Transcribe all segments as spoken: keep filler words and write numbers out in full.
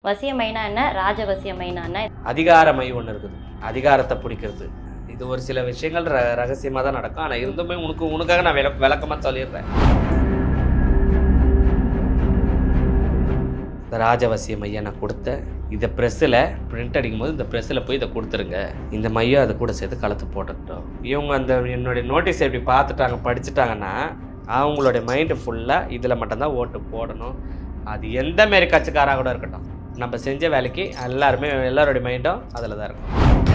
வசியமைனா என்ன? ராஜவசியமைனா என்ன? அதிகாரமை ஒன்று இருக்குது. அதிகாரத்தை பிடிக்கிறது. இது ஒரு சில விஷயங்கள் ர ரகசியமாக தான் நடக்கும். ஆனால் இருந்துமே உனக்கு உனக்காக நான் விள விளக்கமாக சொல்லிடுறேன். இந்த ராஜவசிய மையம் நான் கொடுத்தேன். இதை ப்ரெஸ்ஸில் பிரிண்ட் அடிக்கும்போது இந்த ப்ரெஸ்ஸில் போய் இதை கொடுத்துருங்க. இந்த மையம் அதை கூட சேர்த்து கலத்து போட்டுட்டோம். இவங்க அந்த என்னுடைய நோட்டீஸ் எப்படி பார்த்துட்டாங்க படிச்சுட்டாங்கன்னா அவங்களுடைய மைண்டு ஃபுல்லாக இதில் மட்டும்தான் ஓட்டு போடணும். அது எந்த மாரி கட்சிக்காராக கூட இருக்கட்டும், நம்ம செஞ்ச வேலைக்கு எல்லாருமே எல்லாருடைய மைண்டும் அதில் தான் இருக்கும்.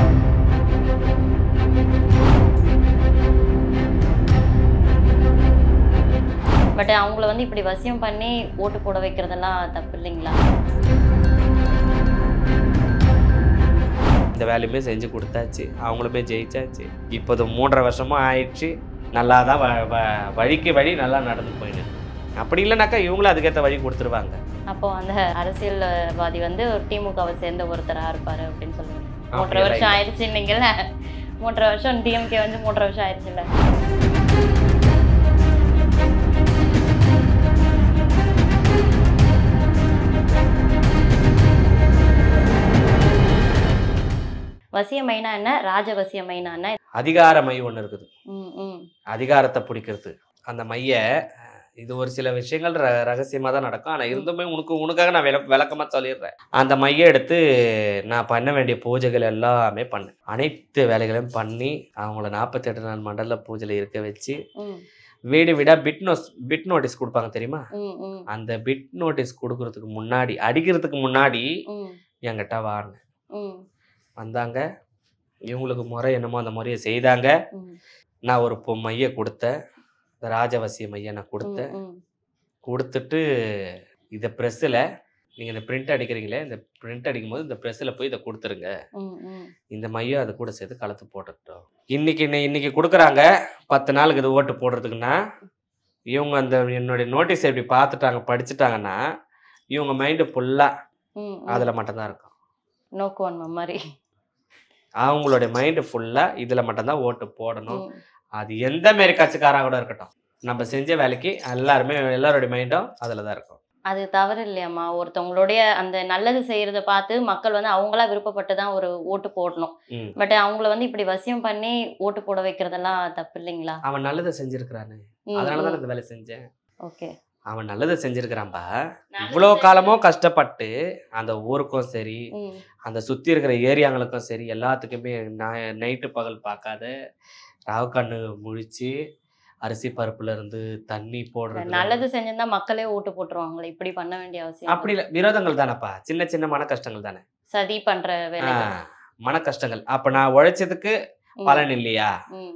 பட் அவங்கள வந்து இப்படி வசியம் பண்ணி ஓட்டு போட வைக்கிறதெல்லாம் தப்பு இல்லைங்களா? இந்த வேலையுமே செஞ்சு கொடுத்தாச்சு, அவங்களுமே ஜெயிச்சாச்சு. இப்போது மூன்றரை வருஷமும் ஆயிடுச்சு. நல்லா தான் வ வ வழிக்கு வழி நல்லா நடந்து போயின்னு. அப்படி இல்லைனாக்கா இவங்களும் அதுக்கேற்ற வழி கொடுத்துருவாங்க. அப்போ அந்த அரசியல்வாதி வந்து ஒரு திமுகவை சேர்ந்த ஒருத்தராக இருப்பார் அப்படின்னு சொல்லுவாங்க. மூன்றரை வருஷம் ஆயிடுச்சு இல்லைங்கள? மூன்றரை வருஷம் டிஎம்கே வந்து மூன்றரை வருஷம் ஆயிடுச்சுல்ல? வசியமைனா என்ன? ராஜவசியமைனா என்ன? அதிகார மை ஒன்று இருக்குது. ம் ம் அதிகாரத்தை பிடிக்கிறது. அந்த மைய இது ஒரு சில விஷயங்கள் ர ரகசியமாக தான் நடக்கும். ஆனால் இருந்துமே உனக்கு உனக்காக நான் விள விளக்கமாக சொல்லிடுறேன். அந்த மையை எடுத்து நான் பண்ண வேண்டிய பூஜைகள் எல்லாமே பண்ணேன். அனைத்து வேலைகளையும் பண்ணி அவங்கள நாற்பத்தெட்டு நாள் மண்டல பூஜையில் இருக்க வச்சு வீடு வீடாக பிட் நோஸ் பிட் நோட்டீஸ் கொடுப்பாங்க தெரியுமா? அந்த பிட் நோட்டீஸ் கொடுக்கறதுக்கு முன்னாடி அடிக்கிறதுக்கு முன்னாடி என்கிட்ட வாங்க வந்தாங்க. இவங்களுக்கு முறை என்னமோ அந்த முறையை செய்தாங்க. நான் ஒரு பொ மைய கொடுத்தேன். இந்த ராஜவசிய மைய நான் கொடுத்தேன். கொடுத்துட்டு இதை ப்ரெஸ்ஸில் நீங்கள் இந்த பிரிண்ட் அடிக்கிறீங்களே, இந்த பிரிண்ட் அடிக்கும்போது இந்த ப்ரெஸ்ஸில் போய் இதை கொடுத்துருங்க. இந்த மையம் அது கூட சேர்த்து கலத்து போட்டுட்டோம். இன்னைக்கு இன்னைக்கு கொடுக்குறாங்க பத்து நாளுக்கு இது ஓட்டு போடுறதுக்குன்னா இவங்க அந்த என்னுடைய நோட்டீஸ் எப்படி பார்த்துட்டாங்க படிச்சுட்டாங்கன்னா இவங்க மைண்டு ஃபுல்லாக அதில் மட்டும்தான் இருக்கும். நோக்குவான் மாதிரி அவங்களுடைய மைண்டு ஃபுல்லாக இதில் மட்டும்தான் ஓட்டு போடணும். அது எந்த மாரி கட்சிக்காராக கூட இருக்கட்டும், நம்ம செஞ்ச வேலைக்கு எல்லாருமே எல்லாருடைய மைண்டும் அதில் தான் இருக்கும். அது தவறு இல்லையாம்மா? ஒருத்தவங்களுடைய அந்த நல்லது செய்யறத பார்த்து மக்கள் வந்து அவங்களா விருப்பப்பட்டு தான் ஒரு ஓட்டு போடணும். பட் அவங்கள வந்து இப்படி வசியம் பண்ணி ஓட்டு போட வைக்கிறதெல்லாம் தப்பு இல்லைங்களா? அவன் நல்லதை செஞ்சிருக்கிறானு, அதனால தான் இந்த வேலை செஞ்சேன். ஓகே, அவன் நல்லதை செஞ்சிருக்கிறான்பா. இவ்வளோ காலமும் கஷ்டப்பட்டு அந்த ஊருக்கும் சரி அந்த சுற்றி இருக்கிற ஏரியாங்களுக்கும் சரி எல்லாத்துக்குமே நைட்டு பகல் பார்க்காத ராவு கண்ணு முழிச்சு அரிசி பருப்புல இருந்து தண்ணி போடுறது. நல்லது செஞ்சிருந்தா மக்களே ஓட்டு போட்டுருவாங்களே, இப்படி பண்ண வேண்டிய அவசியம் அப்படி இல்லை. விரோதங்கள் தானேப்பா, சின்ன சின்ன மன கஷ்டங்கள் தானே, சதி பண்ற வேலை மன கஷ்டங்கள். அப்ப நான் உழைச்சதுக்கு பலன் இல்லையா?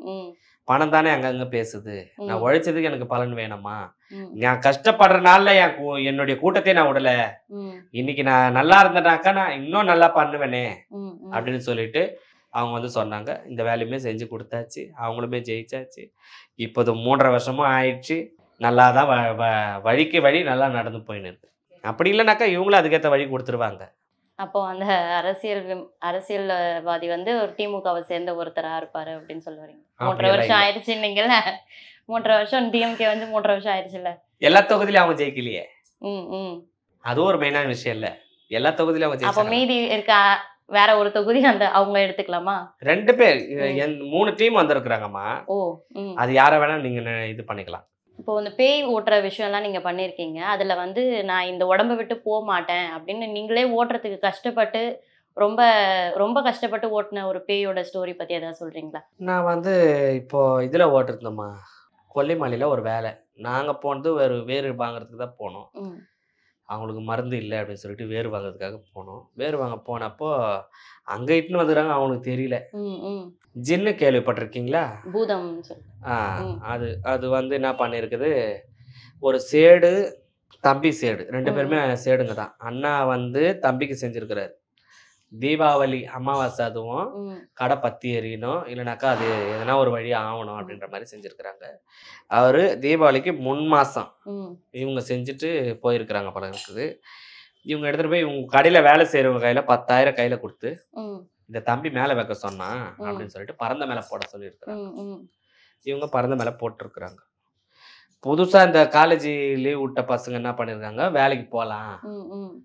பணம் தானே அங்கங்க பேசுது. நான் உழைச்சதுக்கு எனக்கு பலன் வேணுமா? நான் கஷ்டப்படுற நாள்ல என் என்னுடைய கூட்டத்தை நான் விடல. இன்னைக்கு நான் நல்லா இருந்தேனாக்கா நான் இன்னும் நல்லா பண்ணுவேனே அப்படின்னு சொல்லிட்டு அவங்க வந்து சொன்னாங்க. இந்த வேலையுமே செஞ்சு கொடுத்தாச்சு, அவங்களுமே ஜெயிச்சாச்சு. இப்போது மூன்றரை வருஷமும் ஆயிடுச்சு. நல்லா தான் வ வ வழிக்கு வழி நல்லா நடந்து போயின்னு இருக்கு. அப்படி இல்லைனாக்கா இவங்களும் அதுக்கேற்ற வழி கொடுத்துருவாங்க. அப்போ அந்த அரசியல் அரசியல்வாதி வந்து ஒரு திமுகவை சேர்ந்த ஒருத்தரா இருப்பாரு அப்படின்னு சொல்லுவாங்க. மூன்றரை வருஷம் ஆயிடுச்சு இல்லைங்கல்ல? மூன்றரை வருஷம் டிஎம்கே வந்து மூன்றரை வருஷம் ஆயிடுச்சுல்ல? எல்லா தொகுதியிலும் அவங்க ஜெயிக்கலையே. ம் ம் அதுவும் ஒரு மெயினான விஷயம் இல்லை. எல்லா தொகுதியிலும் அவங்க ஜெயிக்க. அப்போ மீதி இருக்க வேற ஒரு தொகுதி அந்த அவங்க எடுத்துக்கலாமா? ரெண்டு பேர் மூணு டீம் வந்திருக்கிறாங்கம்மா. ஓ, அது யாரை வேணா நீங்க இது பண்ணிக்கலாம். இப்போ இந்த பேய் ஓட்டுற விஷயம்லாம் நீங்கள் பண்ணியிருக்கீங்க. அதில் வந்து நான் இந்த உடம்பை விட்டு போக மாட்டேன் அப்படின்னு நீங்களே ஓட்டுறதுக்கு கஷ்டப்பட்டு ரொம்ப ரொம்ப கஷ்டப்பட்டு ஓட்டின ஒரு பேயோட ஸ்டோரி பற்றி எதாவது சொல்கிறீங்களா? நான் வந்து இப்போது இதில் ஓட்டிருந்தோம்மா, கொல்லிமலையில் ஒரு வேலை. நாங்கள் போனது வேறு வேறு வாங்குறதுக்கு தான் போனோம். அவங்களுக்கு மருந்து இல்லை அப்படின்னு சொல்லிட்டு வேறு வாங்குறதுக்காக போனோம். வேறு வாங்க போனப்போ அங்கே இட்டுன்னு வந்துடுறாங்க. அவனுக்கு தெரியல. ஜின்னு கேள்விப்பட்டிருக்கீங்களா? பூதம். ஆ அது அது வந்து என்ன பண்ணியிருக்குது, ஒரு சேடு தம்பி சேடு ரெண்டு பேருமே சேடுங்க தான். அண்ணா வந்து தம்பிக்கு செஞ்சுருக்கிறாரு. தீபாவளி அமாவாசை அதுவும் கடை பற்றி எறியணும், இல்லைனாக்கா அது எதனா ஒரு வழி ஆகணும் அப்படின்ற மாதிரி செஞ்சுருக்கிறாங்க. அவர் தீபாவளிக்கு முன் மாதம் இவங்க செஞ்சுட்டு போயிருக்கிறாங்க பல இருக்குது. இவங்க எடுத்துகிட்டு போய் இவங்க கடையில் வேலை செய்கிறவங்க கையில் பத்தாயிரம் கையில் கொடுத்து இந்த தம்பி மேலே வைக்க சொன்னான் அப்படின்னு சொல்லிட்டு பறந்த மேலே போட சொல்லியிருக்கிறாங்க. இவங்க பறந்த மேலே போட்டிருக்கிறாங்க. புதுசாக இந்த காலேஜ் லீவ் விட்ட பசங்க என்ன பண்ணியிருக்காங்க, வேலைக்கு போகலாம்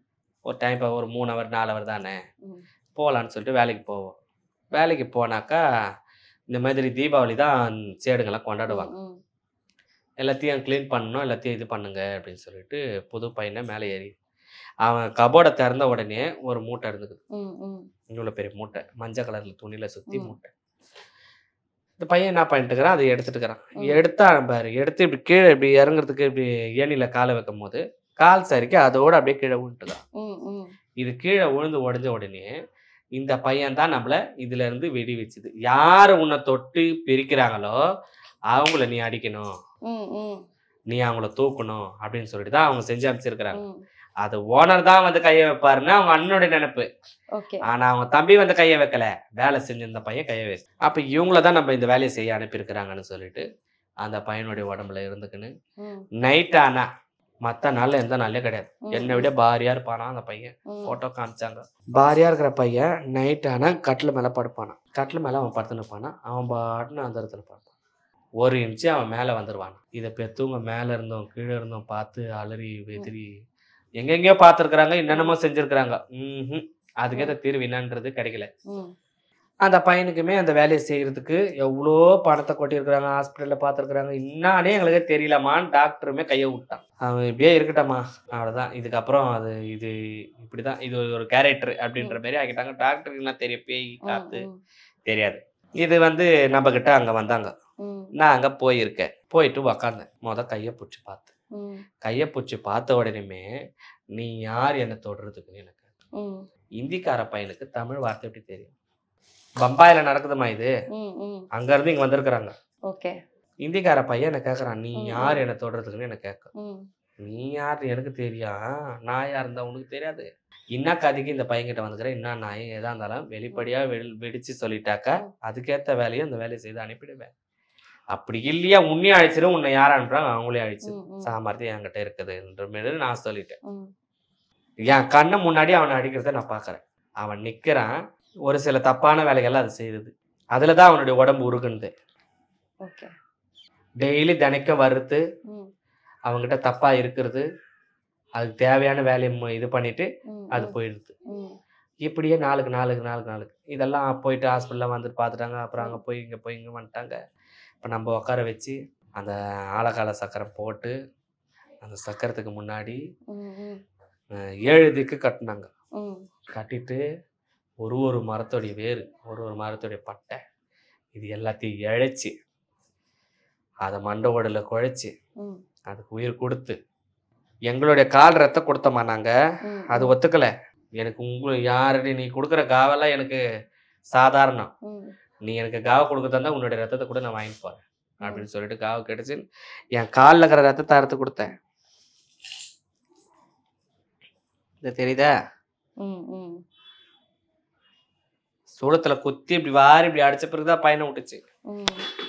ஒரு டைம் இப்போ ஒரு மூணு ஹவர் நாலு ஹவர் தானே ம். போகலான்னு சொல்லிட்டு வேலைக்கு போவோம். வேலைக்கு போனாக்கா இந்த மாதிரி தீபாவளி தான் சேடுங்கெல்லாம் கொண்டாடுவாங்க. ம். எல்லாத்தையும் க்ளீன் பண்ணணும், எல்லாத்தையும் இது பண்ணுங்க அப்படின்னு சொல்லிட்டு புது பையனை மேலே ஏறி அவன் கபோர்டை திறந்த உடனே ஒரு மூட்டை இருந்தது. ம். ம். இவ்வளோ பெரிய மூட்டை மஞ்சள் கலரில் துணியில் சுற்றி ம். மூட்டை. இந்த பையன் என்ன பண்ணிட்டு இருக்கிறான், அதை எடுத்துட்டுக்கிறான். ம். எடுத்தா பாரு, எடுத்து இப்படி கீழே இப்படி இறங்குறதுக்கு இப்படி ஏணியில் காலை வைக்கும் போது கால் சரிக்கு அதோட அப்படியே கீழே விழுந்துட்டுதான். ம். ம். இது கீழே விழுந்து உடஞ்ச உடனே இந்த பையன் தான் நம்மள இதுல இருந்து வெடி வச்சுது. யாரு உன்னை தொட்டு பிரிக்கிறாங்களோ அவங்கள நீ அடிக்கணும், ம். ம். நீ அவங்கள தூக்கணும் அப்படின்னு சொல்லிட்டு தான் அவங்க செஞ்சு அமைச்சிருக்கிறாங்க. ம். அது ஓனர் தான் வந்து கையை வைப்பாருன்னு அவங்க அண்ணனுடைய நினைப்பு. ஓகே. ஆனா அவங்க தம்பி வந்து கையை வைக்கல, வேலை செஞ்சிருந்த பையன் கையை வச்சு. அப்ப இவங்கள தான் நம்ம இந்த வேலையை செய்ய அனுப்பியிருக்கிறாங்கன்னு சொல்லிட்டு அந்த பையனுடைய உடம்புல இருந்துக்குன்னு ம். நைட் ஆனா மற்ற நாள்ல எந்த நாளே கிடையாது. ம். என்னை விட பாரியா இருப்பானா அந்த பையன். ம். போட்டோ காமிச்சாங்க. பாரியா இருக்கிற பையன் நைட் ஆனா கட்டில் மேல படுப்பானான். கட்டில் மேல அவன் படுத்து நிற்பானா, அவன் பாட்டுன்னு அந்த இடத்துல படுப்பான். ஒரு இன்ச்சு அவன் மேல வந்துருவான். இதை பெத்தவங்க மேல இருந்தோம் கீழே இருந்தோம் பார்த்து அலறி வெதிரி எங்கெங்கயோ பார்த்துருக்குறாங்க, என்னென்னமோ செஞ்சிருக்கிறாங்க. ம் அதுக்கேற்ற தீர்வு என்னன்றது கிடைக்கல. ம். அந்த பையனுக்குமே அந்த வேலையை செய்யறதுக்கு எவ்வளோ பணத்தை கொட்டியிருக்கிறாங்க, ஹாஸ்பிட்டலில் பார்த்துருக்குறாங்க. என்னானே எங்களுக்கே தெரியலமான்னு டாக்டருமே கையை விட்டான். அவன் இப்படியே இருக்கட்டம்மா, அவ்வளோதான், இதுக்கப்புறம் அது இது இப்படி தான், இது ஒரு கேரக்டர் அப்படின்ற மாதிரி ஆகிட்டாங்க. டாக்டருக்கு என்ன தெரியும், பேய் காத்து ம். தெரியாது. இது வந்து நம்ம கிட்ட அங்கே வந்தாங்க. ம். நான் அங்கே போயிருக்கேன். போயிட்டு உக்காந்தேன். மொதல் கையை பிடிச்சி பார்த்து ம். கையை பிடிச்சி பார்த்த உடனேமே நீ யார் என்னை தொடுறதுக்குன்னு எனக்கு. ம். இந்திக்கார பையனுக்கு தமிழ் வார்த்தை எப்படி தெரியும்? பம்பாயில நடக்குதுமா இது, ம். ம். அங்க இருந்து இங்க வந்திருக்கிறாங்க. ஓகே. இந்திக்கார பையன் என்ன கேட்கறான், நீ ம். யார் என்ன தொடுறதுக்குன்னு என்ன கேட்க. ம். நீ யார் எனக்கு தெரியும், நான் யார் இருந்தா உனக்கு தெரியாது. என்ன கதைக்கு இந்த பையன்கிட்ட வந்துக்கிறேன், என்ன நான் எதா இருந்தாலும் வெளிப்படையா வெடி வெடிச்சு சொல்லிட்டாக்கா அதுக்கேற்ற வேலையை அந்த வேலையை செய்து அனுப்பிடுவேன். அப்படி இல்லையா உன்னையும் அழிச்சிடும், உன்னை யார் அனுப்புறாங்க அவங்களே அழிச்சிடும். ம். ம். சாமர்த்தியம் என்கிட்ட இருக்குதுன்ற மாதிரி நான் சொல்லிட்டேன். ம். என் கண்ணு முன்னாடி அவனை அடிக்கிறத நான் பார்க்குறேன். அவன் நிற்கிறான், ஒரு சில தப்பான வேலைகள்லாம் அது செய்யுது. அதில் தான் அவனுடைய உடம்பு உருகுனுது. ஓகே. டெய்லி தினைக்க வறுத்து ம். அவங்ககிட்ட தப்பாக இருக்கிறது, அதுக்கு தேவையான வேலையை மு- இது பண்ணிட்டு ம். அது ம். போயிடுது. ம். இப்படியே நாளுக்கு நாளுக்கு நாளுக்கு நாளுக்கு இதெல்லாம் போயிட்டு ஹாஸ்பிட்டலில் வந்துட்டு பார்த்துட்டாங்க. அப்புறம் அங்கே போய் இங்கே போய் இங்கே வந்துட்டாங்க. இப்போ நம்ம உட்கார வச்சு அந்த ஆழக்கால சக்கரை போட்டு அந்த சக்கரத்துக்கு முன்னாடி ம். ம். அஹ், ஏழு திக்கு கட்டினாங்க. ம். கட்டிட்டு ஒரு ஒரு மரத்தோடைய வேர், ஒரு ஒரு மரத்தோடைய பட்டை, இது எல்லாத்தையும் இழைச்சி அதை மண்டை ஓடல குழைச்சி ம். அதுக்கு உயிர் கொடுத்து எங்களுடைய கால் ரத்தம் கொடுத்தோமா நாங்கள். ம். அது ஒத்துக்கலை. எனக்கு உங்களை யாரு நீ கொடுக்குற காவெல்லாம் எனக்கு சாதாரணம், ம். நீ எனக்கு காவை கொடுக்க தந்தா உன்னுடைய ரத்தத்தை கூட நான் வாங்கிட்டு போகிறேன் அப்படின்னு சொல்லிட்டு காவை கிடைச்சி என் காலில் இருக்கிற ரத்தத்தை அறுத்து கொடுத்தேன். இது தெரியுதா? ம். ம். சூளத்தில் குத்தி இப்படி வாரி இப்படி அடிச்ச பிறகுதான் பையனை விட்டுச்சு. ம்.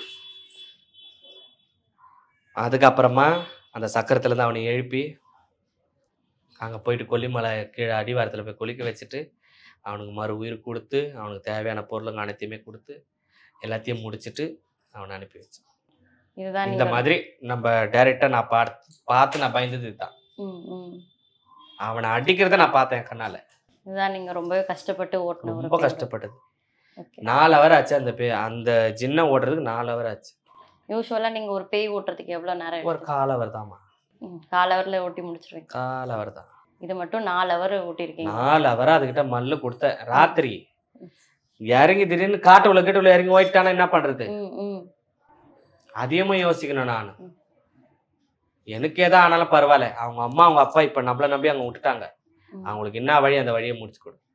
அதுக்கப்புறமா அந்த சக்கரத்துலேருந்து அவனை எழுப்பி அங்கே போயிட்டு கொல்லிமலை கீழே அடிவாரத்தில் போய் குளிக்க வச்சுட்டு அவனுக்கு மறு உயிர் கொடுத்து அவனுக்கு தேவையான பொருளுங்க அனைத்தையுமே கொடுத்து எல்லாத்தையும் முடிச்சுட்டு அவனை அனுப்பி வச்சான். இதுதான் இந்த நீங்க. மாதிரி நம்ம டைரெக்டாக நான் பார்த்து பார்த்து நான் பயந்தது இதுதான். ம். ம். அவனை அடிக்கிறத நான் பார்த்தேன் என் கண்ணால். இதுதான் நீங்க ரொம்பவே கஷ்டப்பட்டு ஓட்டுன ஒரு ரொம்ப பேய். கஷ்டப்பட்டது. ஓகே. நாலு ஹவர் ஆச்சு அந்த பே அந்த ஜின்னை ஓடுறதுக்கு நாலு ஹவர் ஆச்சு. யூஸ்வலா நீங்க ஒரு பேய் ஓட்டுறதுக்கு எவ்வளவு நேரம் ஒரு கால் ஹவர் தாம்மா. ம். கால் ஹவர்ல ஓட்டி முடிச்சிருவீங்க. கால் ஹவர் தான். இது மட்டும் நாலு ஹவர் ஓட்டிருக்கீங்க. நாலு ஹவர் அதுக்கிட்ட மல்லு கொடுத்த ராத்திரி இறங்கி திடீர்னு காட்டு உள்ள கேட்டு உள்ள இறங்கி ஓயிட்டானா என்ன பண்றது? ம். ம். அதிகமாக யோசிக்கணும் நான். ம். எனக்கு ஏதா ஆனாலும் பரவாயில்ல, அவங்க அம்மா அவங்க அப்பா இப்போ நம்மளை நம்பி அங்கே விட்டுட்டாங்க. ம். அவங்களுக்கு என்ன வழி அந்த வழியை முடிச்சு கொடு.